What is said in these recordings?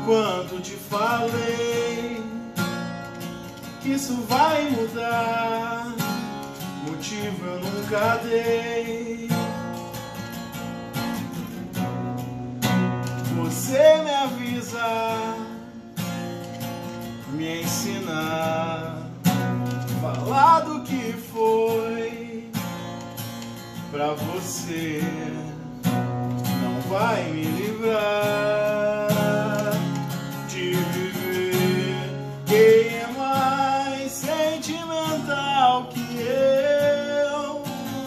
quanto te falei que isso vai mudar, motivo eu nunca dei. Você me avisa, me ensina, falar do que foi pra você, não vai me livrar de viver. Quem é mais sentimental que eu?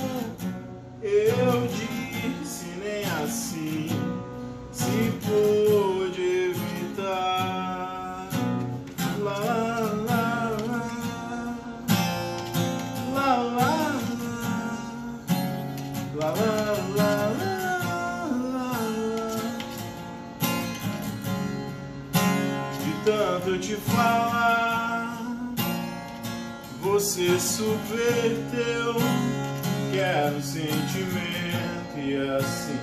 Eu disse nem assim se pôde evitar. Lá, lá, lá, lá, lá, lá, lá, lá, lá. De tanto eu te falar, você subverteu. Quero sentimento e assim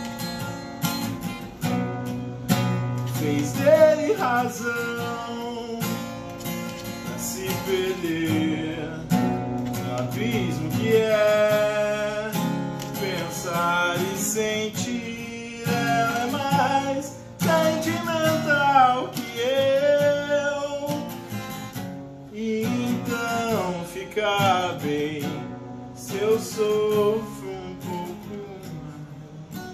fez dele razão pra se perder no abismo que é pensar e sentir. Ela é mais sentimental que eu, e então fica bem se eu sofro um pouco mais.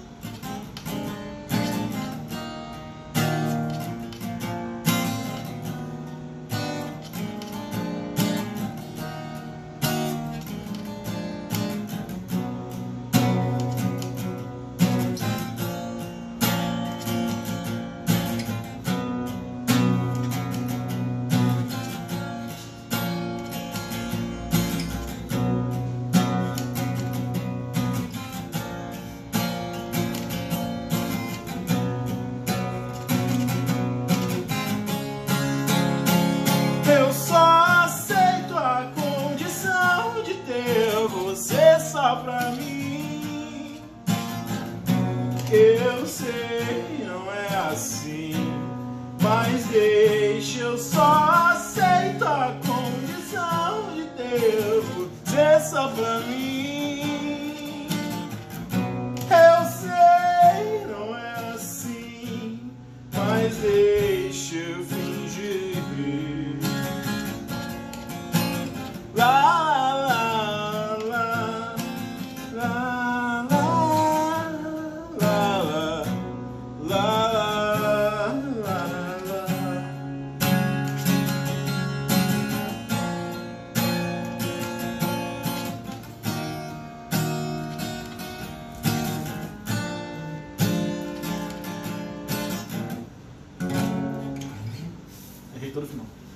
Eu só aceito a condição de ter você só pra mim. Eu sei, não é assim, mas deixa, eu só aceito a condição de ter você só pra mim. Eu sei, não é assim, mas deixa eu fingir. La la la la la la la la. Errei todo o final.